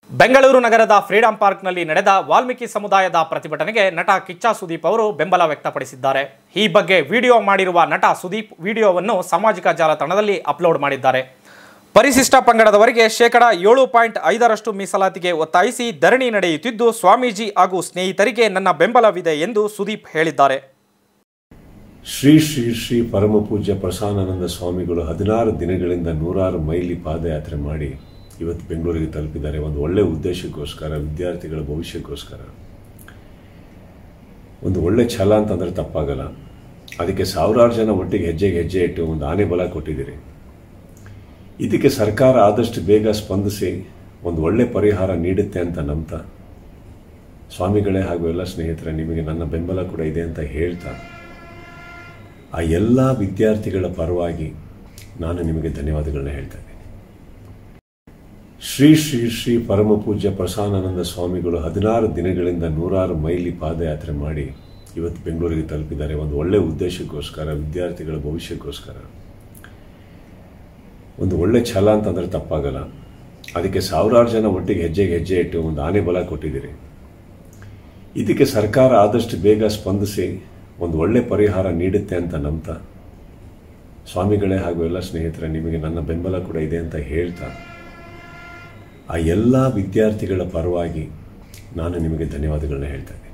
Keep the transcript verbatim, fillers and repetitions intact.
ಬೆಂಗಳೂರು ನಗರದ ಫ್ರೀಡಂ ಪಾರ್ಕ್ನಲ್ಲಿ ನಡೆದ ವಾಲ್ಮೀಕಿ ಸಮುದಾಯದ ಪ್ರತಿಭಟನೆಗೆ ನಟ ಕಿಚ್ಚ ಸುದೀಪ್ ಅವರು ಬೆಂಬಲ ವ್ಯಕ್ತಪಡಿಸಿದ್ದಾರೆ. ಈ ಬಗ್ಗೆ ವಿಡಿಯೋ ಮಾಡಿರುವ ನಟ ಸುದೀಪ್ ವಿಡಿಯೋವನ್ನು ಸಾಮಾಜಿಕ ಜಾಲತಾಣದಲ್ಲಿ ಅಪ್ಲೋಡ್ ಮಾಡಿದ್ದಾರೆ. ಪರಿಶಿಷ್ಟ ಪಂಗಡದವರಿಗೆ ಶೇಕಡ ಏಳು ಪಾಯಿಂಟ್ ಐದರಷ್ಟು ಮೀಸಲಾತಿಗೆ ಒತ್ತಾಯಿಸಿ ಧರಣಿ ನಡೆಯುತ್ತಿದ್ದು, ಸ್ವಾಮೀಜಿ ಹಾಗೂ ಸ್ನೇಹಿತರಿಗೆ ನನ್ನ ಬೆಂಬಲವಿದೆ ಎಂದು ಸುದೀಪ್ ಹೇಳಿದ್ದಾರೆ. ಶ್ರೀ ಶ್ರೀ ಶ್ರೀ ಪರಮ ಪೂಜ್ಯ ಪ್ರಸನ್ನಾನಂದ ಸ್ವಾಮಿಗಳು ಹದಿನಾರು ದಿನಗಳಿಂದ ನೂರಾರು ಮೈಲಿ ಪಾದಯಾತ್ರೆ ಮಾಡಿ ಇವತ್ತು ಬೆಂಗಳೂರಿಗೆ ತಲುಪಿದ್ದಾರೆ. ಒಂದು ಒಳ್ಳೆ ಉದ್ದೇಶಕ್ಕೋಸ್ಕರ, ವಿದ್ಯಾರ್ಥಿಗಳ ಭವಿಷ್ಯಕ್ಕೋಸ್ಕರ. ಒಂದು ಒಳ್ಳೆ ಛಲ ಅಂತಂದರೆ ತಪ್ಪಾಗಲ್ಲ. ಅದಕ್ಕೆ ಸಾವಿರಾರು ಜನ ಒಟ್ಟಿಗೆ ಹೆಜ್ಜೆಗೆ ಹೆಜ್ಜೆ ಇಟ್ಟು ಒಂದು ಆನೆ ಬಲ ಕೊಟ್ಟಿದ್ದೀರಿ. ಇದಕ್ಕೆ ಸರ್ಕಾರ ಆದಷ್ಟು ಬೇಗ ಸ್ಪಂದಿಸಿ ಒಂದು ಒಳ್ಳೆ ಪರಿಹಾರ ನೀಡುತ್ತೆ ಅಂತ ನಂಬ್ತಾ, ಸ್ವಾಮಿಗಳೇ ಹಾಗೂ ಎಲ್ಲ ಸ್ನೇಹಿತರೆ, ನಿಮಗೆ ನನ್ನ ಬೆಂಬಲ ಕೂಡ ಇದೆ ಅಂತ ಹೇಳ್ತಾ, ಆ ಎಲ್ಲ ವಿದ್ಯಾರ್ಥಿಗಳ ಪರವಾಗಿ ನಾನು ನಿಮಗೆ ಧನ್ಯವಾದಗಳನ್ನ ಹೇಳ್ತಾ ಇದ್ದೀನಿ. ಶ್ರೀ ಶ್ರೀ ಶ್ರೀ ಪರಮ ಪೂಜ್ಯ ಪ್ರಸನ್ನಾನಂದ ಸ್ವಾಮಿಗಳು ಹದಿನಾರು ದಿನಗಳಿಂದ ನೂರಾರು ಮೈಲಿ ಪಾದಯಾತ್ರೆ ಮಾಡಿ ಇವತ್ತು ಬೆಂಗಳೂರಿಗೆ ತಲುಪಿದ್ದಾರೆ. ಒಂದು ಒಳ್ಳೆ ಉದ್ದೇಶಕ್ಕೋಸ್ಕರ, ವಿದ್ಯಾರ್ಥಿಗಳ ಭವಿಷ್ಯಕ್ಕೋಸ್ಕರ. ಒಂದು ಒಳ್ಳೆ ಛಲ ಅಂತಂದರೆ ತಪ್ಪಾಗಲ್ಲ. ಅದಕ್ಕೆ ಸಾವಿರಾರು ಜನ ಒಟ್ಟಿಗೆ ಹೆಜ್ಜೆಗೆ ಹೆಜ್ಜೆ ಇಟ್ಟು ಒಂದು ಆನೆ ಬಲ ಕೊಟ್ಟಿದ್ದೀರಿ. ಇದಕ್ಕೆ ಸರ್ಕಾರ ಆದಷ್ಟು ಬೇಗ ಸ್ಪಂದಿಸಿ ಒಂದು ಒಳ್ಳೆ ಪರಿಹಾರ ನೀಡುತ್ತೆ ಅಂತ ನಂಬ್ತಾ, ಸ್ವಾಮಿಗಳೇ ಹಾಗೂ ಎಲ್ಲ ಸ್ನೇಹಿತರೆ, ನಿಮಗೆ ನನ್ನ ಬೆಂಬಲ ಕೂಡ ಇದೆ ಅಂತ ಹೇಳ್ತಾ, ಆ ಎಲ್ಲ ವಿದ್ಯಾರ್ಥಿಗಳ ಪರವಾಗಿ ನಾನು ನಿಮಗೆ ಧನ್ಯವಾದಗಳನ್ನ ಹೇಳ್ತಾ ಇದ್ದೀನಿ.